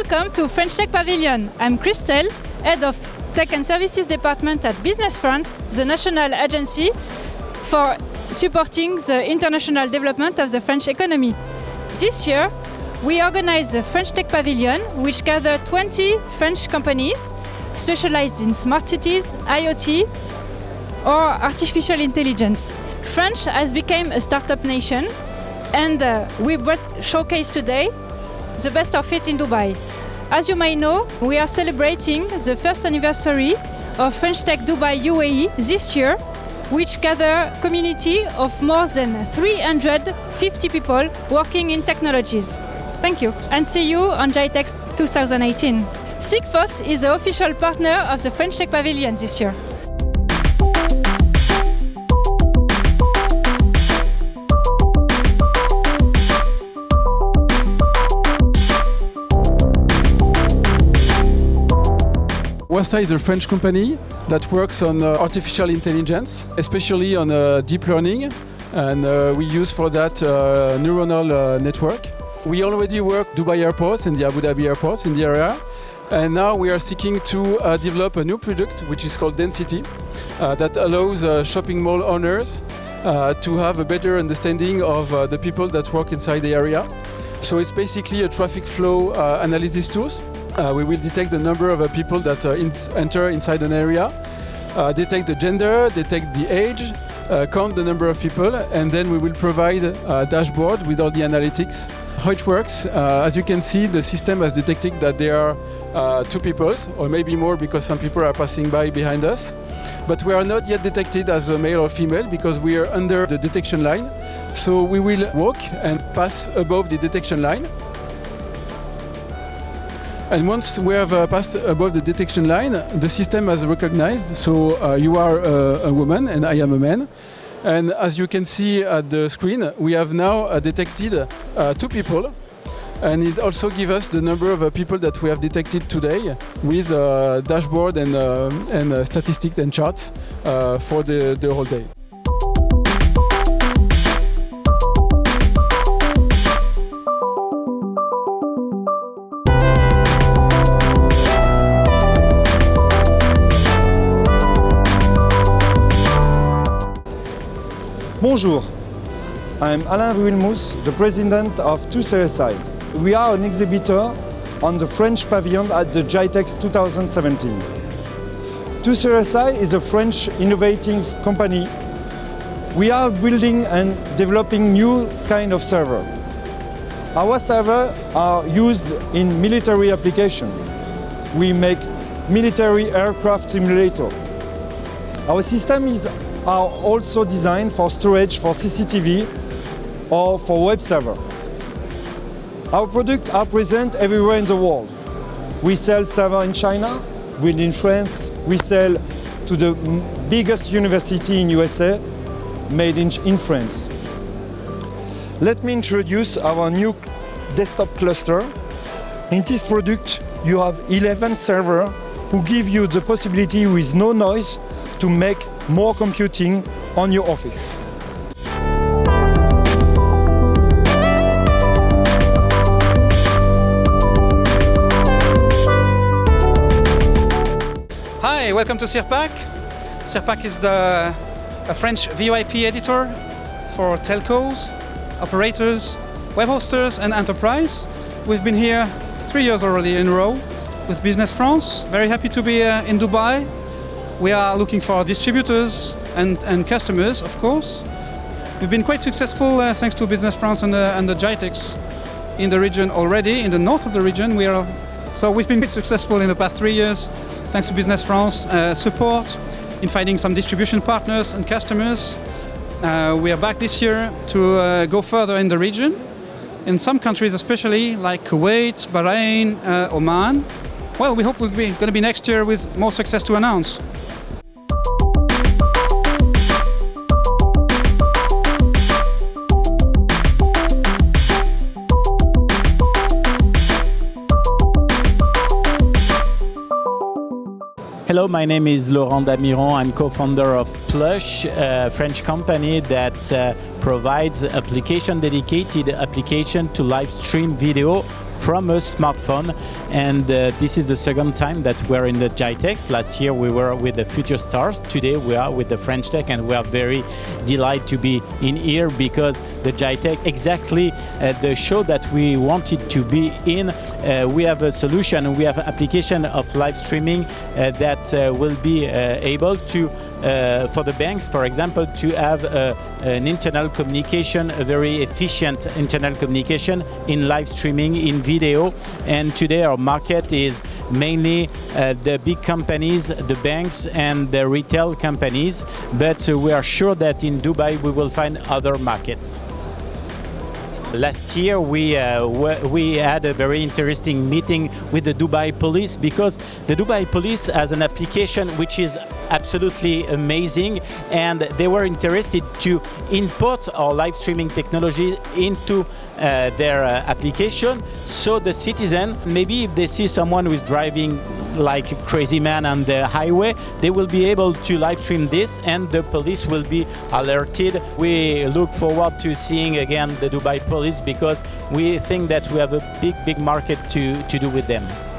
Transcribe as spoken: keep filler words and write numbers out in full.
Welcome to French Tech Pavilion. I'm Christelle, Head of Tech and Services Department at Business France, the national agency for supporting the international development of the French economy. This year, we organize the French Tech Pavilion, which gathers twenty French companies specialized in smart cities, IoT, or artificial intelligence. France has become a startup nation, and uh, we showcase today the best of it in Dubai. As you may know, we are celebrating the first anniversary of French Tech Dubai U A E this year, which gather a community of more than three hundred fifty people working in technologies. Thank you, and see you on GITEX twenty eighteen. Sigfox is the official partner of the French Tech Pavilion this year. Wasta is a French company that works on uh, artificial intelligence, especially on uh, deep learning, and uh, we use for that uh, neuronal uh, network. We already work Dubai Airport and the Abu Dhabi Airport in the area, and now we are seeking to uh, develop a new product which is called Density, uh, that allows uh, shopping mall owners uh, to have a better understanding of uh, the people that work inside the area. So it's basically a traffic flow uh, analysis tools. Uh, we will detect the number of uh, people that uh, in enter inside an area, uh, detect the gender, detect the age, uh, count the number of people, and then we will provide a dashboard with all the analytics. How it works, uh, as you can see, the system has detected that there are uh, two people, or maybe more because some people are passing by behind us. But we are not yet detected as a male or female because we are under the detection line. So we will walk and pass above the detection line. And once we have uh, passed above the detection line, the system has recognized, so uh, you are a, a woman and I am a man. And as you can see at the screen, we have now uh, detected uh, two people. And it also gives us the number of uh, people that we have detected today with uh, dashboard and, uh, and uh, statistics and charts uh, for the, the whole day. Bonjour, I'm Alain Wilmus, the president of two C R S I. We are an exhibitor on the French pavilion at the GITEX twenty seventeen. two C R S I is a French innovative company. We are building and developing new kind of server. Our servers are used in military application. We make military aircraft simulator. Our system is are also designed for storage for C C T V or for web server. Our products are present everywhere in the world. We sell server in China, within France, we sell to the biggest university in U S A, made in, in France. Let me introduce our new desktop cluster. In this product, you have eleven servers who give you the possibility with no noise to make more computing on your office. Hi, welcome to CIRPAC. CIRPAC is the a French V O I P editor for telcos, operators, web hosters and enterprise. We've been here three years already in a row with Business France. Very happy to be uh, in Dubai. We are looking for distributors and, and customers, of course. We've been quite successful uh, thanks to Business France and the, and the GITEX in the region already, in the north of the region. We are, so we've been quite successful in the past three years thanks to Business France uh, support in finding some distribution partners and customers. Uh, we are back this year to uh, go further in the region. In some countries especially, like Kuwait, Bahrain, uh, Oman. Well, we hope we're going to be next year with more success to announce. Hello, my name is Laurent Damiron. I'm co-founder of Plush, a French company that uh, provides application dedicated application to live stream video from a smartphone. And uh, this is the second time that we're in the GITEX. Last year we were with the Future Stars. Today we are with the French Tech, and we are very delighted to be in here because the GITEX exactly uh, the show that we wanted to be in. Uh, we have a solution, we have an application of live streaming uh, that uh, will be uh, able to Uh, for the banks, for example, to have uh, an internal communication, a very efficient internal communication in live streaming, in video. And today our market is mainly uh, the big companies, the banks and the retail companies, but uh, we are sure that in Dubai we will find other markets. Last year we uh, we had a very interesting meeting with the Dubai Police, because the Dubai Police has an application which is absolutely amazing, and they were interested to import our live streaming technology into uh, their uh, application. So the citizen, maybe if they see someone who is driving like a crazy man on the highway, they will be able to live stream this and the police will be alerted. We look forward to seeing again the Dubai Police, because we think that we have a big, big market to, to do with them.